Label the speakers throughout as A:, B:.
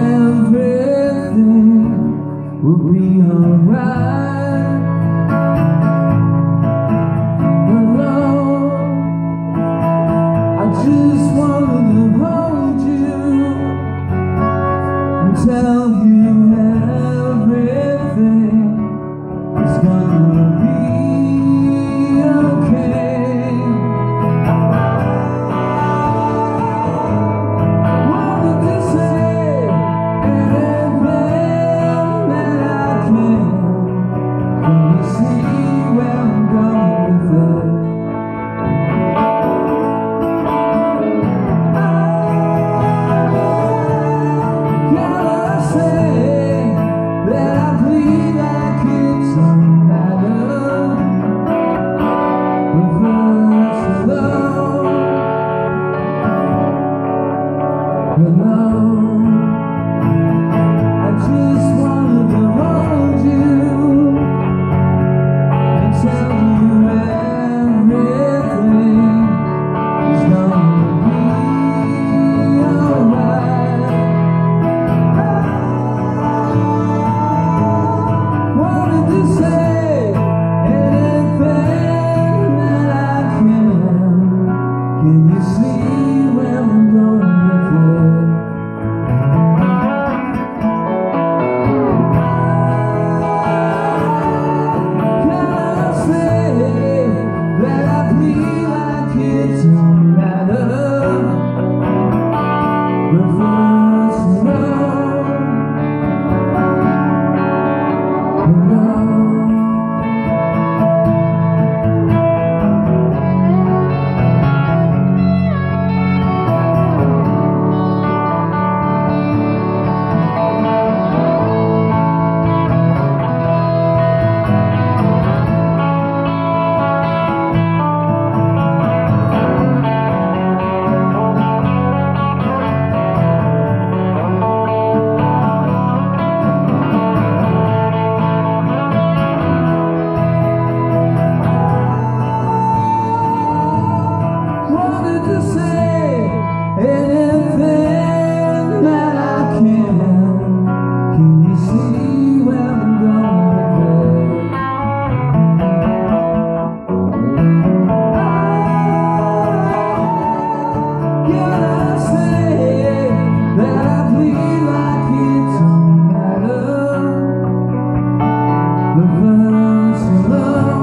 A: everything will be alright. But Lord, I just wanted to hold you and tell you everything is gonna be okay. Wanted to say anything that I can. Can you see where I'm going with it? Gotta say that I bleed like it's a matter of first love. I just wanted to hold you and tell you everything is gonna be alright. Wanted to say anything that I can. Can you see where I'm going with it? Can I say that I feel like it's a matter of first love? Wanted to say anything that I can. Can you see where I'm going with it? Gotta say that I feel like it's a matter of first love.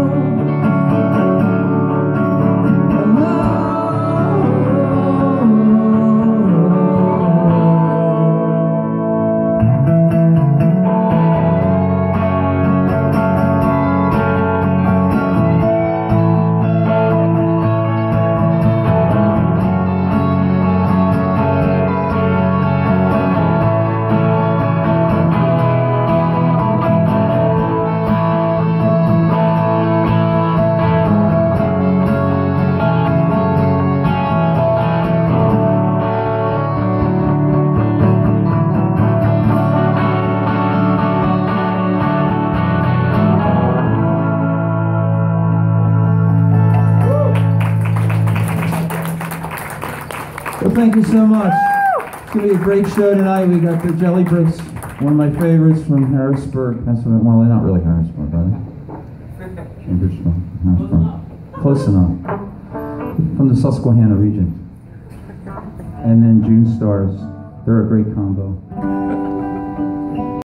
A: Well, thank you so much. It's going to be a great show tonight. We got the Jelly Bricks, one of my favorites from Harrisburg, Pennsylvania. Well, they're not really Harrisburg, are they? Cambridgeville, Harrisburg. Close enough. From the Susquehanna region. And then June Stars. They're a great combo.